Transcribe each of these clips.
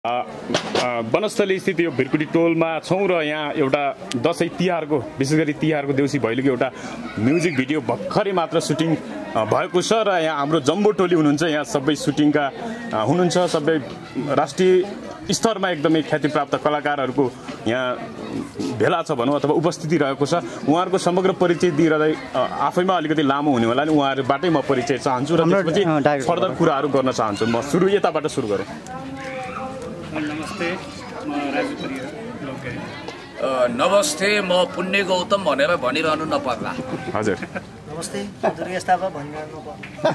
वनस्थली स्थित यो भिरकुटी टोलमा छौँ र यहाँ एउटा दसैँ तिहारको विशेष गरी तिहारको देउसी भैलोको एउटा म्युजिक भिडियो भर्खरै मात्र सुटिङ भएको छ र यहाँ हाम्रो जम्बो टोली हुनुहुन्छ। यहाँ सबै सुटिङका हुनुहुन्छ। सबै राष्ट्रिय स्तरमा एकदमै ख्यातिप्राप्त कलाकारहरूको यहाँ भेला छ भनौँ अथवा उपस्थिति रहेको छ। उहाँहरूको समग्र परिचय दिइरहँदै आफैमा अलिकति लामो हुने होला नि, उहाँहरूबाटै म परिचय चाहन्छु र त्यसपछि फर्दर कुराहरू गर्न चाहन्छु। म यताबाट सुरु गरौँ। नमस्ते, म राजु परिया लोकगायक। नमस्ते, म पुण्य गौतम भनेर भनिरहनु नपर्ला। हजुर नमस्ते, durgesh thapa भनिरहनु नपर्ला।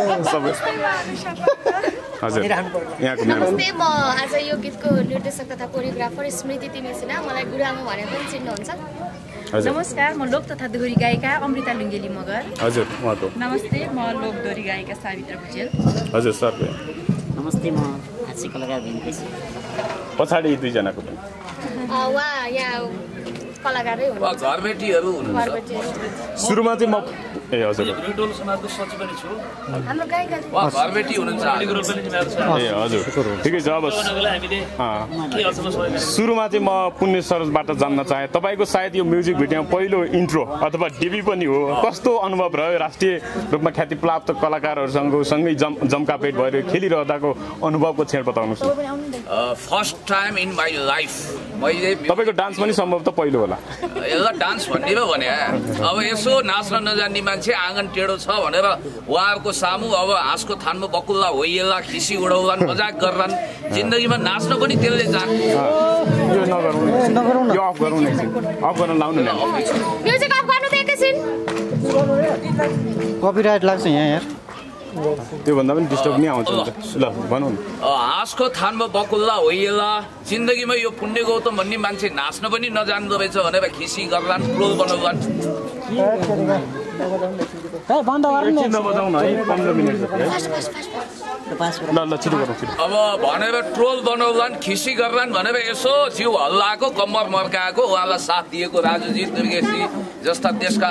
हजुर यहाँको नमस्ते, म आज यो गीतको निर्देशक तथा कोरियोग्राफर स्मृति तिमीसिना, मलाई गुरुआमा भनेर पनि चिन्नुहुन्छ। नमस्कार, म लोक तथा दोहोरी गायिका अमृता लुङ्गेली मगर। हजुर उहाँको नमस्ते, म लोक दोहोरी गायिका सावित्र भुजेल। हजुर सर नमस्ते, म हास्य कलाकार भिन्केश। पछाडि यी दुईजनाको पनि उहाँ यहाँ कलाकारै हुनुहुन्छ, घरबेटीहरू हुनुहुन्छ। सुरुमा चाहिँ म हजुर टोल समाजको सचिव पनि छु। हाम्रो गायिका घरबेटी हुनुहुन्छ। हजुर ठिकै छ। अब सुरुमा चाहिँ म पुण्य सरबाट जान्न चाहेँ, तपाईँको सायद यो म्युजिक भिडियोमा पहिलो इन्ट्रो अथवा डेब्यू पनि हो। कस्तो अनुभव रह्यो राष्ट्रिय रूपमा ख्यातिप्राप्त कलाकारहरूसँग सँगै जम्कापेट भएर खेलिरहँदाको अनुभवको छेड बताउनुहोस्। First time in my life मैले तपाईँको डान्स पनि सम्भव त पहिलो होला। यसलाई डान्स भन्दिनँ भने अब यसो नाच्न नजान्ने मान्छे आँगन टेढो छ भनेर उहाँहरूको सामु अब हाँसको थानमा बकुल्ला होइएला, खिसी उडाउलान्, मजाक गर्लान्। जिन्दगीमा नाच्न पनि त्यसले जान्छ। यो नगरौँ, यो अफ गरौँ, अफ गर्न लाउनु न। म्युजिक अफ गर्नु त एकैछिन, कपिराइट लाग्छ यहाँ यार। त्योभन्दा पनि डिस्टर्ब नि आउँछ। ल भनौँ न। हाँसको थानमा बकुल्ला होइएला, जिन्दगीमा यो पुण्य गौतम भन्ने मान्छे नाच्न पनि नजान्दो रहेछ भनेर खिसी गर्लान्, ट्रोल बनाउलान्। अब भनेर ट्रोल बनाउलान्, खिसी गर्लान् भनेर यसो जिउ हल्लाएको, कम्मर मर्काएको, उहाँलाई साथ दिएको राजुजी, दुर्गेशजी जस्ता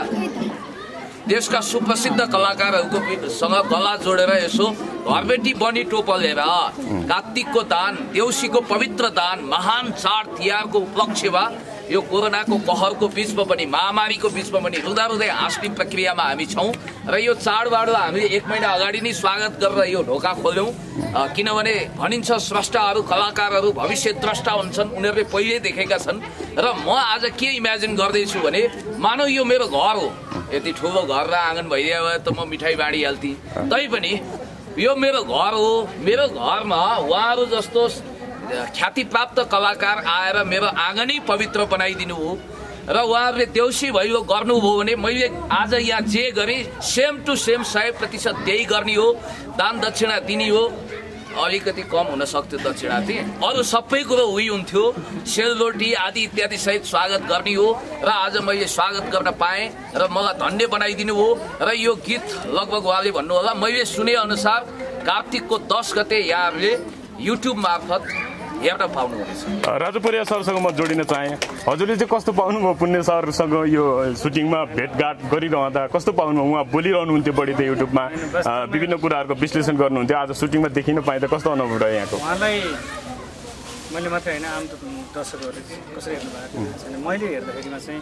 देशका सुप्रसिद्ध कलाकारहरूकोसँग गला जोडेर यसो घरबेटी बनी टोपलेर कार्तिकको दान, देउसीको पवित्र दान, महान चाड तिहारको उपलक्ष्यमा यो कोरोनाको कहरको बिचमा पनि, महामारीको बिचमा पनि रुँदै हाँस्ने प्रक्रियामा हामी छौँ र यो चाडबाडलाई हामीले 1 महिना अगाडि नै स्वागत गरेर यो ढोका खोल्यौँ। किनभने भनिन्छ स्रष्टाहरू, कलाकारहरू भविष्य द्रष्टा हुन्छन्, उनीहरूले पहिले देखेका छन्। र म आज के इमेजिन गर्दैछु भने मानौ यो मेरो घर हो, यति ठुलो घर र आँगन भइदियो भए त म मिठाई बाँडिहाल्थेँ। तैपनि यो मेरो घर हो, मेरो घरमा उहाँहरू जस्तो ख्यातिप्राप्त कलाकार आएर मेरो आँगनै पवित्र बनाइदिनु हो र उहाँहरूले देउसी भैलो गर्नुभयो भने मैले आज यहाँ जे गरेँ सेम टु सेम 100% त्यही गर्ने हो। दान दक्षिणा दिने हो, अलिकति कम हुन सक्थ्यो दक्षिणा चाहिँ, अरू सबै कुरो उही हुन्थ्यो। सेलरोटी आदि इत्यादि सहित स्वागत गर्ने हो र आज मैले स्वागत गर्न पाएँ र मलाई धन्य बनाइदिनु हो। र यो गीत लगभग उहाँले भन्नुहोला मैले सुने अनुसार कार्तिकको 10 गते यहाँहरूले युट्युब मार्फत हेर्न पाउनुहुनेछ। राजु परिया सरसँग म जोडिन चाहेँ। हजुरले चाहिँ कस्तो पाउनुभयो पुण्य सरसँग यो सुटिङमा भेटघाट गरिरहँदा कस्तो पाउनुभयो? उहाँ बोलिरहनुहुन्थ्यो बढी त युट्युबमा, विभिन्न कुराहरूको विश्लेषण गर्नुहुन्थ्यो। आज सुटिङमा देखिन पाइँदा कस्तो अनुभव रह्यो यहाँको? उहाँलाई मैले मात्रै होइन, आम दर्शकहरूले कसरी हेर्नु भएको छैन। मैले हेर्दाखेरिमा चाहिँ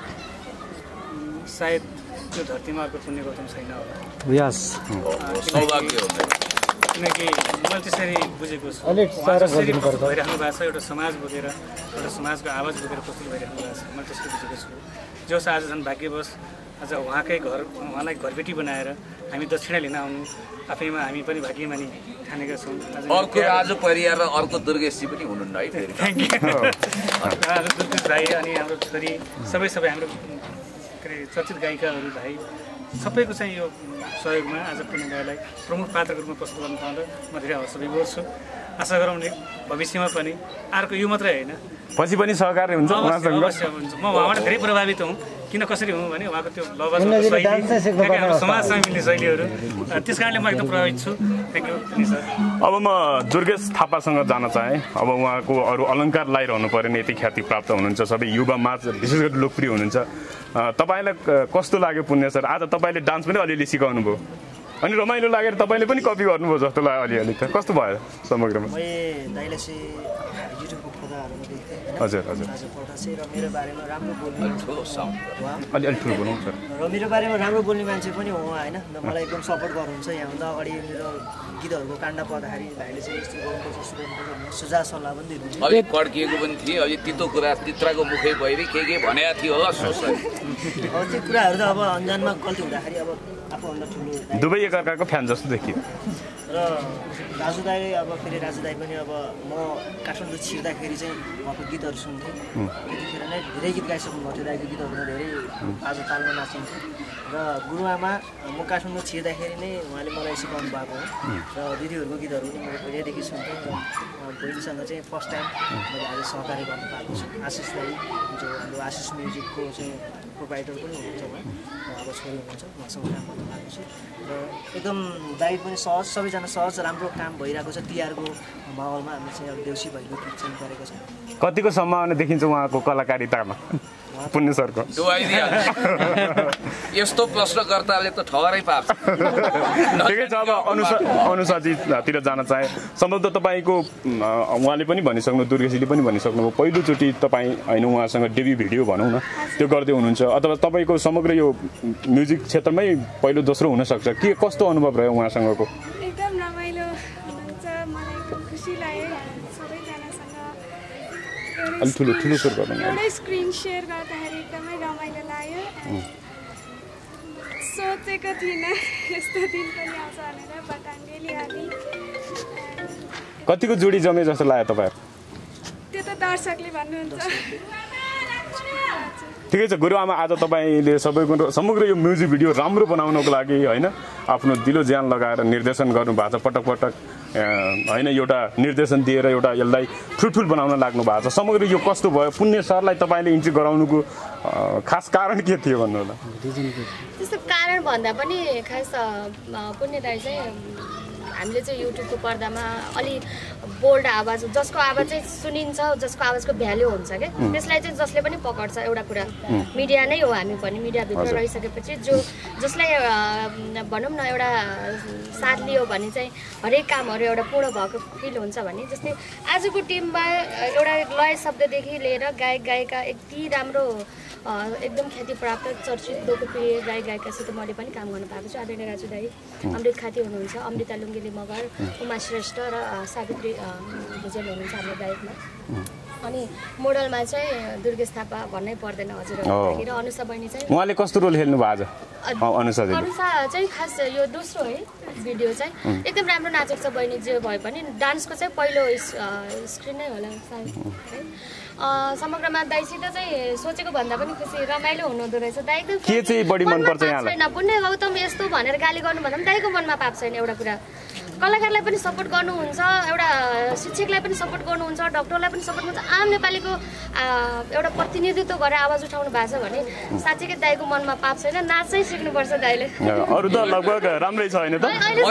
सायद त्यो धरतीमा अर्को पुण्य गौतम छैन होला। किनकि मैले त्यसरी बुझेको छु, जसरी भइराख्नु भएको छ, एउटा समाज बोकेर, एउटा समाजको आवाज बोकेर प्रस्तुत भइराख्नु भएको छ, मैले त्यसरी बुझेको छु। जो आज झन् भाग्यवश आज उहाँकै घर, उहाँलाई घरबेटी बनाएर हामी दक्षिणा लिन आउनु आफैमा हामी पनि भाग्यमानी ठानेका छौँ। अर्को राजु परिया र अर्को दुर्गेशजी पनि हुनुहुन्न है? Thank you. दुर्गेश भाइ अनि हाम्रो छोरी सबै हाम्रो के अरे चर्चित गायिकाहरू भाइ सबैको चाहिँ यो सहयोगमा आज पुण्य गायकलाई प्रमुख पात्रको रूपमा प्रस्तुत गर्न पाउँदा म धेरै हर्ष विभोर छु। आशा गरौँ भविष्यमा पनि अर्को यो मात्रै होइन, पछि पनि सहकार्य हुन्छ उहाँसँग। अवश्य हुन्छ। म उहाँबाट धेरै प्रभावित हुँ। किन कसरी हुँ भने उहाँको त्यो लवज शैली, समाजसँग मिल्ने शैलीहरू, त्यस कारणले म एकदम प्रभावित छु। Thank you sir. अब म दुर्गेश थापासँग जान चाहेँ। अब उहाँको अरू अलङ्कार लगाइरहनु पऱ्यो, यति ख्याति प्राप्त हुनुहुन्छ, सबै युवामा विशेष गरी लोकप्रिय हुनुहुन्छ। तपाईँलाई कस्तो लाग्यो पुण्य सर? आज तपाईँले डान्स पनि अलिअलि सिकाउनु भयो। अनि रमाइलो लागेर तपाईँले पनि कपी गर्नुभयो जस्तो लाग्यो अलिअलि त कस्तो भयो समग्रमा मैले दाइले चाहिँ युट्युबको फोटाहरूमा देख्थेँ हजुर हजुर फोटा चाहिँ र मेरो बारेमा राम्रो बोल्ने अलि ठुलो बोल्नु सर र मेरो बारेमा राम्रो बोल्ने मान्छे पनि हो होइन मलाई एकदम सपोर्ट गर्नुहुन्छ यहाँभन्दा अगाडि मेरो गीतहरूको काण्ड पर्दाखेरि भाइले चाहिँ यस्तो गर्नुपर्छ यस्तो गर्नुपर्छ सुझाव सल्लाह पनि दिनुहुन्छ अलिक पड्किएको पनि थिएँ अलि तितो कुरा तित्राको मुखै भइरहे के भनेको थियो होला सोच्छ अब त्यो कुराहरू त अब अन्जानमा गल्ती हुँदाखेरि अब आफूभन्दा ठुलो दुवै एकअर्काको फ्यान जस्तो देखियो र राजु दाई अब फेरि राजु दाई पनि अब म काठमाडौँ छिर्दाखेरि चाहिँ उहाँको गीतहरू सुन्थेँ त्यतिखेर नै धेरै गीत गाइसक्नु भएको थियो दाइको गीतहरूमा धेरै आज तालमा नाचिन्थ्यो र गुरुआमा म काठमाडौँ छिर्दाखेरि नै उहाँले मलाई सिकाउनु भएको हो र दिदीहरूको गीतहरू पनि मैले पहिल्यैदेखि सुन्थेँ र बहिनीसँग चाहिँ फर्स्ट टाइम मैले आज सहकार्य गर्नु पाएको छु आशिष दाई जो हाम्रो आशिष म्युजिकको चाहिँ प्रोभाइडर पनि हुनुहुन्छ उहाँ अब छोरी हुनुहुन्छ उहाँसँग काम गर्नु पाएको छु र एकदम दाइ पनि सहज सबैजना सहज राम्रो काम भइरहेको छ तिहारको माहौलमा हामी चाहिँ अब देउसी भैलो गीत चाहिँ गरेको छ कतिको सम्भावना देखिन्छ उहाँको कलाकारितामा पुण्य सरको यस्तो प्रश्नकर्ताले त ठहरै पार्छ ठिकै छ अब अनुसाजीतिर जान चाहे सम्भवतः तपाईँको उहाँले पनि भनिसक्नु दुर्गेशजीले पनि भनिसक्नु पहिलोचोटि तपाईँ होइन उहाँसँग डेब्यू भिडियो भनौँ न त्यो गर्दै हुनुहुन्छ अथवा तपाईँको समग्र यो म्युजिक क्षेत्रमै पहिलो दोस्रो हुनसक्छ के कस्तो अनुभव रह्यो उहाँसँगको एकदम रमाइलो हुनुहुन्छ मलाई एकदम खुसी लाग्यो सबैजनासँग अलिक ठुलो सुर गर्नु एउटै स्क्रिन सेयर गर्दाखेरि एकदमै रमाइलो लाग्यो सोचेको थिइनँ यस्तो दिन पनि आउँछ भनेर बटाङ्गेली हाली कतिको जोडी जमे जस्तो लाग्यो तपाईँहरू त्यो त दर्शकले भन्नुहुन्छ ठिकै छ गुरुआमा आज तपाईँले सबैको समग्र यो म्युजिक भिडियो राम्रो बनाउनको लागि होइन आफ्नो दिलो ज्यान लगाएर निर्देशन गर्नुभएको छ पटक पटक होइन एउटा निर्देशन दिएर एउटा यसलाई फ्रुटफुल बनाउन लाग्नु भएको छ समग्र यो कस्तो भयो पुण्य सरलाई तपाईँले इन्ट्री गराउनुको खास कारण के थियो भन्नु होला त्यस्तो कारण भन्दा पनि खास पुण्य दाइ चाहिँ हामीले चाहिँ युट्युबको पर्दामा अलि बोल्ड आवाज जसको आवाज चाहिँ सुनिन्छ जसको आवाजको भ्याल्यु हुन्छ क्या त्यसलाई चाहिँ जसले पनि पकड्छ एउटा कुरा मिडिया नै हो हामी पनि मिडियाभित्र रहिसकेपछि जसलाई भनौँ न एउटा साथ लियो भने चाहिँ हरेक कामहरू एउटा पूर्ण भएको फिल हुन्छ भने जस्तै आजको टिममा एउटा लय शब्ददेखि लिएर गायक गायिका यति राम्रो एकदम ख्याति प्राप्त चर्चित लोकप्रिय गायक गायिकासित मैले पनि काम गर्नु पाएको छु आदरणीय राजु दाई अमृत खाती हुनुहुन्छ अमृता लुङ्गेली मगर उमा श्रेष्ठ र सावित्री भुजेल हुनुहुन्छ हाम्रो गायकमा अनि मोडलमा चाहिँ दुर्गेश थापा भन्नै पर्दैन हजुरहरू र अनुषा बहिनी चाहिँ उहाँले कस्तो रोल खेल्नु भएको छ अनुषा चाहिँ खास यो दोस्रो है भिडियो चाहिँ एकदम राम्रो नाचेको छ बहिनी जे भए पनि डान्सको चाहिँ पहिलो स्क्रिन नै होला सायद है समग्रमा दाइसित चाहिँ सोचेको भन्दा पनि खुसी रमाइलो हुनुहुँदो रहेछ दाइ एकदम के चाहिँ बढी मन पर्छ यहाँलाई छैन पुण्य गौतम यस्तो भनेर गाली गर्नु भन्दा पनि दाइको मनमा पाप छैन एउटा कुरा कलाकारलाई पनि सपोर्ट गर्नुहुन्छ एउटा शिक्षकलाई पनि सपोर्ट गर्नुहुन्छ डक्टरलाई पनि सपोर्ट गर्नुहुन्छ आम नेपालीको एउटा प्रतिनिधित्व गरेर आवाज उठाउनु भएको छ भने साँच्चीकै दाइको मनमा पाप छैन नाच्नै सिक्नुपर्छ दाइले अरू त लगभग राम्रै छ हैन त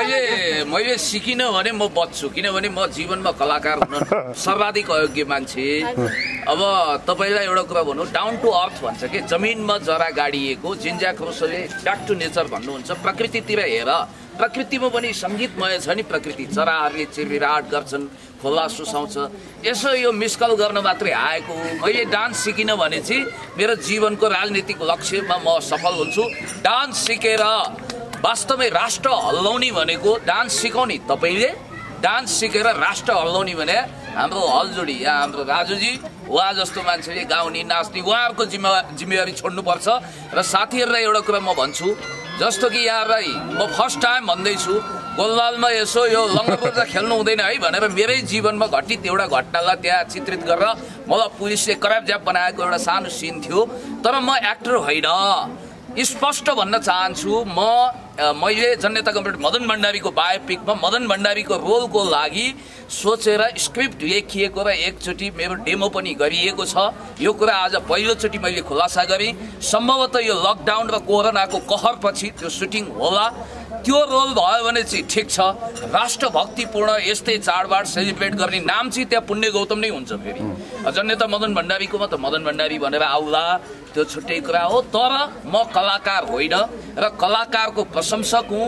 मैले सिकिनँ भने म बच्छु किनभने म जीवनमा कलाकार हुन सर्वाधिक अयोग्य मान्छे अब तपाईलाई एउटा कुरा भनौँ डाउन टु अर्थ भन्छ के जमिनमा जरा गाडिएको जिन्ज्याक रोसोले ब्याक टु नेचर भन्नुहुन्छ प्रकृतितिर हेर प्रकृतिमा पनि सङ्गीतमय छ नि प्रकृति चराहरूले चिरविराट गर्छन् खोला सुसाउँछ यसो यो मिसकल गर्न मात्रै आएको मैले डान्स सिकिनँ भने चाहिँ मेरो जीवनको राजनीतिक लक्ष्यमा म सफल हुन्छु डान्स सिकेर वास्तवमै राष्ट्र हल्लाउने भनेको डान्स सिकाउने तपाईँले डान्स सिकेर राष्ट्र हल्लाउने भने हाम्रो हलजोडी यहाँ हाम्रो राजुजी उहाँ जस्तो मान्छेले गाउने नाच्ने उहाँहरूको जिम्मेवारी छोड्नुपर्छ र साथीहरूलाई एउटा कुरा म भन्छु जस्तो कि यहाँलाई म फर्स्ट टाइम भन्दैछु गोलमालमा यसो यो लङ्गबोर्जा खेल्नु हुँदैन है भनेर मेरै जीवनमा घटित एउटा घटनालाई त्यहाँ चित्रित गरेर मलाई पुलिसले कराप ज्याप बनाएको एउटा सानो सिन थियो तर म एक्टर होइन स्पष्ट भन्न चाहन्छु मैले जनता कमरेड मदन भण्डारीको बायोपिकमा मदन भण्डारीको रोलको लागि सोचेर स्क्रिप्ट लेखिएको र एकचोटि मेरो डेमो पनि गरिएको छ यो कुरा आज पहिलोचोटि मैले खुलासा गरेँ सम्भवतः यो लकडाउन र कोरोनाको कहरपछि त्यो सुटिङ होला त्यो रोल भयो भने चाहिँ ठिक छ राष्ट्रभक्तिपूर्ण यस्तै चाडबाड सेलिब्रेट गर्ने नाम चाहिँ त्यहाँ पुण्य गौतम नै हुन्छ फेरि जनता मदन भण्डारीकोमा त मदन भण्डारी भनेर आउला त्यो छुट्टै कुरा हो तर म कलाकार होइन र कलाकारको प्रशंसक हुँ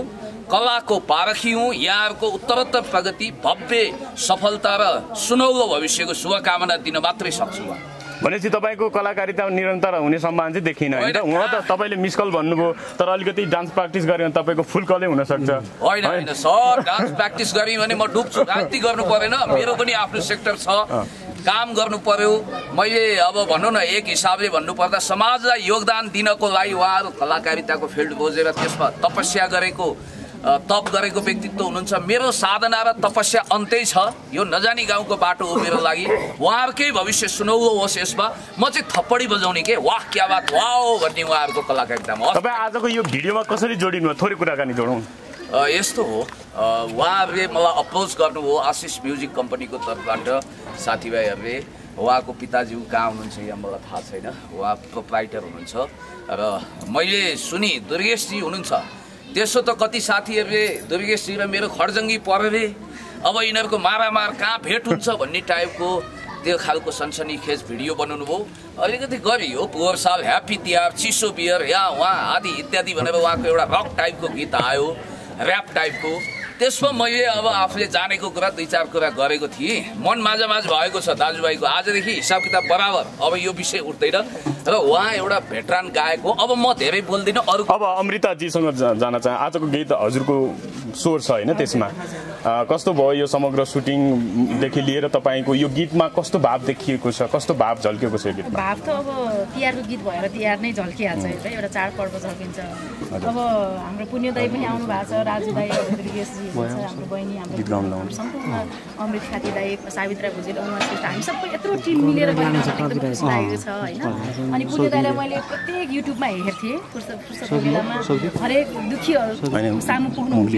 कलाको पारखी हुँ। यहाँहरूको उत्तरोत्तर प्रगति, भव्य सफलता र सुनौलो भविष्यको शुभकामना दिन मात्रै सक्छु। भनेपछि तपाईँको कलाकारिता निरन्तर हुने सम्भावना चाहिँ देखिन होइन त? उहाँ त तपाईँले मिस कल भन्नुभयो, तर अलिकति डान्स प्र्याक्टिस गऱ्यो भने तपाईँको फुल कलै हुनसक्छ। होइन सर, डान्स प्र्याक्टिस गरेँ भने म डुब्छु। राजनीति गर्नु परेन, मेरो पनि आफ्नो सेक्टर छ, काम गर्नु पर्यो। मैले अब भनौँ न एक हिसाबले भन्नुपर्दा समाजलाई योगदान दिनको लागि उहाँहरू कलाकारिताको फिल्ड खोजेर त्यसमा तपस्या गरेको, तप गरेको व्यक्तित्व हुनुहुन्छ। मेरो साधना र तपस्या अन्तै छ। यो नजानी गाउँको बाटो हो मेरो लागि। उहाँहरूकै भविष्य सुनौलो होस् यसमा। म चाहिँ थप्पडी बजाउने के वाह क्या बात वाओ भन्ने उहाँहरूको कलाकारितामा। तपाईँ आजको यो भिडियोमा कसरी जोडिनु? थोरै कुराकानी जोडौँ। यस्तो हो, उहाँहरूले मलाई अप्रोच गर्नुभयो आशिष म्युजिक कम्पनीको तर्फबाट। साथीभाइहरूले उहाँको पिताजी कहाँ हुनुहुन्छ यहाँ मलाई थाहा छैन, उहाँ प्रोप्राइटर हुनुहुन्छ र मैले सुनि दुर्गेशजी हुनुहुन्छ। त्यसो त कति साथीहरूले दुर्गेशजी र मेरो खर्जङ्गी परेर अब यिनीहरूको मारामार कहाँ भेट हुन्छ भन्ने टाइपको त्यो खालको सनसनीखेज भिडियो बनाउनु भयो। अलिकति गरियो पोहोर साल ह्याप्पी तिहार, चिसो बियर यहाँ उहाँ आदि इत्यादि भनेर उहाँको एउटा रक टाइपको गीत आयो, ऱ्याप टाइपको। त्यसमा मैले अब आफूले जानेको कुरा 2-4 कुरा गरेको थिएँ। मन माझ भएको छ दाजुभाइको। आजदेखि हिसाब किताब बराबर, अब यो विषय उठ्दैन र उहाँ एउटा भेटरान गायक हो। अब म धेरै बोल्दिनँ। अरू अब अमृताजीसँग जान चाहे। आजको गीत हजुरको स्वर छ होइन, त्यसमा कस्तो भयो यो समग्र सुटिङदेखि लिएर तपाईँको यो गीतमा कस्तो भाव देखिएको छ, कस्तो भाव झल्किएको छ यो गीतमा? भाव त अब तिहारको गीत भएर तिहार नै झल्किहाल्छ है, एउटा चाडपर्व झल्किन्छ। अब हाम्रो पुण्य दाई पनि आउनु भएको छ, राजु दाई, दुर्गेशजी हुनुहुन्छ, हाम्रो बहिनी, हाम्रो सम्पूर्ण अमृत खाती दाई, सावित्रा भुजेल, उहाँसित हामी सबै यत्रो टिम मिलेर गरेको छ, एकदम खुसी लागेको छ होइन। अनि पुण्य दाईलाई मैले प्रत्येक युट्युबमा हेर्थेँ, फुर्सदको बेलामा हरेक दुःखीहरू सामु पुग्नुहुन्थ्यो।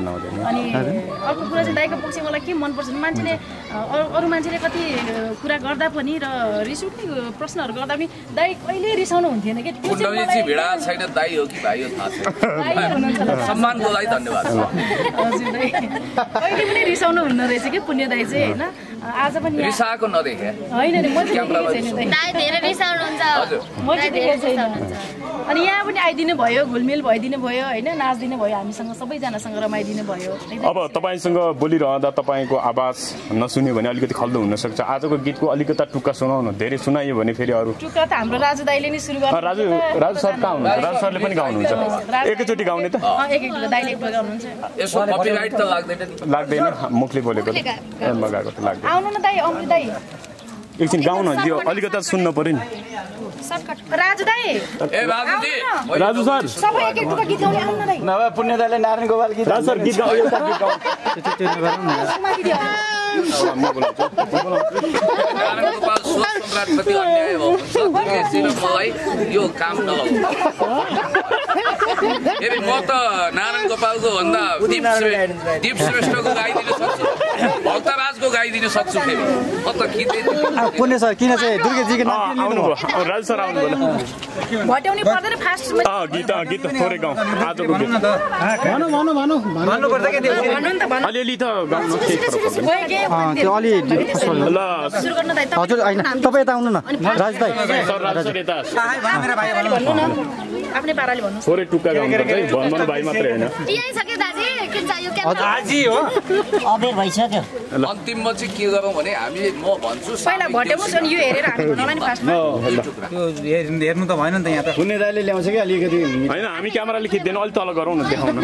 अनि अर्को कुरा चाहिँ दाईको पक्ष मलाई के मनपर्छ, मान्छेले अरू मान्छेले कति कुरा गर्दा पनि र रिस उठ्ने प्रश्नहरू गर्दा पनि दाई कहिले रिसाउनु हुन्थेन कि। कुण्डलीजी भिडा छैन, दाई हो कि भाइ हो थाहा छैन। सम्मानको लागि धन्यवाद। हजुर दाई कहिले पनि रिसाउनु हुन्न रहेछ कि पुण्य दाई चाहिँ होइन। आज पनि रिसाएको नदेखे होइन नि, म चाहिँ दाई धेरै रिसाउनुहुन्छ। म चाहिँ देखेको छैन। अनि यहाँ पनि आइदिनु भयो, घुलमिल भइदिनु भयो होइन, नाच्दिनु भयो, हामीसँग सबैजनासँग रमाइदिनु भयो। अब तपाईँसँग बोलिरहँदा तपाईँको आवाज नसुन्यो भने अलिकति खल्दो हुनसक्छ। आजको गीतको अलिकति टुक्का सुनाउनु, धेरै सुनाइयो भने फेरि अरू टुक्का त हाम्रो राजु दाईले नै सुरु गर्नु। राजु सर कहाँ हुनुहुन्छ? राजु सरले पनि गाउनुहुन्छ, एकैचोटि गाउने त? एक दाईले एक गाउनुहुन्छ। यसो कपिराइट त लाग्दैन? लाग्दैन, मुखले बोलेको लगाएको त लाग्दैन। आउनु न दाई, अमृत दाई एकछिन गाउन, यो अलिकति सुन्न पर्यो नि। राजु दाई, ए राजुजी, राजु सर सबै एक टुक्का गीत गाउने आउनु न दाई। नभए पुण्य दाइले नारायण गोपाल गीत। राजु सर गीत गाउँ, एउटा गीत गाउँ। म बोलाउँछु। नारायण गोपाल सम्राटप्रति अन्याय भएको छ। दुर्गेशजी र मलाई यो काम नलाउ। फेरि म त नारायण गोपालको भन्दा दीप श्रेष्ठको गाइदिन सक्छु, भक्तराजको गाइदिन सक्छु। फेरि म त पुण्य सर किन चाहिँ दुर्गेशजीको नाम आउनुभयो? राजु सर आउनुभयो। भट्याउनु पर्दैन फास्ट गीत थोरै गाउँ आजको गीत। भन्नुपर्छ के अलिअलि त गाउनु त्यो अलि ल हजुर होइन, तपाईँ यता आउनु न राजु दाई। आफ्नै पाराले भन्नु। थोरै टुक्का गाउनुपर्छ है, भन्नु भाइ मात्रै होइन। यही छ के दाजु, के चाहियो के आजी हो अबेर भइसक्यो। अन्तिममा चाहिँ के गरौँ भने हामीले म भन्छु पहिला भट्याउनुहोस् अनि यो हेरेर हामी भन्नुलाई नि फास्टमा। हेर्नु त भएन नि त यहाँ त। पुण्य दाइले ल्याउँछ कि अलिकति होइन, हामी क्यामेराले खिच्दैन, अलिक तल गरौँ न, देखाउनु।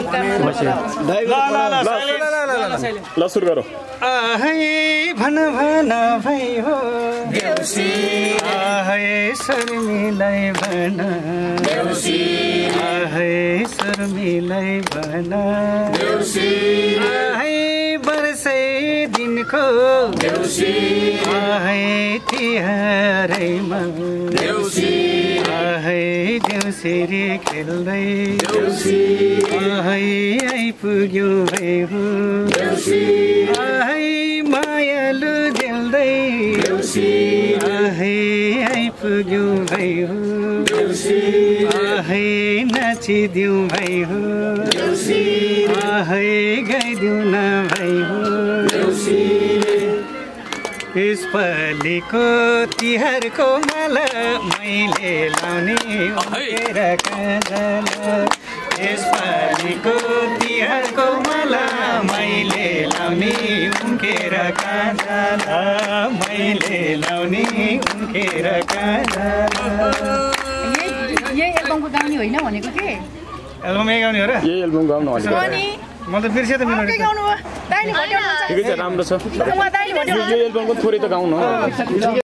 ल सुरु गरौँ। आहै भन भन भई हो देउसी, आहै शर्मिलाई भन देउसी, आहै शर्मिलाई भन देउसी, आहै वर्षै दिनको देउसी, आहै तिहारैमा देउसी, आहै देउसेरी खेल्दै देउसी, आहै आइपुग्यो भई हो देउसी, आहै मायालु जेल्दै देउसी, आहै आइपुग्यो भई हो देउसी, आहै नाचिदिउँ भई हो देउसी, आहै गाइदिउँ न भई हो देउसी, यसपालिको तिहारको माला मैले लाउने उकेर काँझला, यसपालिको तिहारको माला मैले लाउने उम्केर कहाँ जाला मैले लाउने उम्केर कहाँ जाला यही एल्बमको गाउने होइन भनेको के एल्बम यही गाउने हो र यही एल्बम गाउनु होला म त बिर्से त अर्कै गाउनु भयो दाइले भन्यो ठिकै छ राम्रो छ म दाइले भन्यो यो एल्बमको थोरै त गाउनु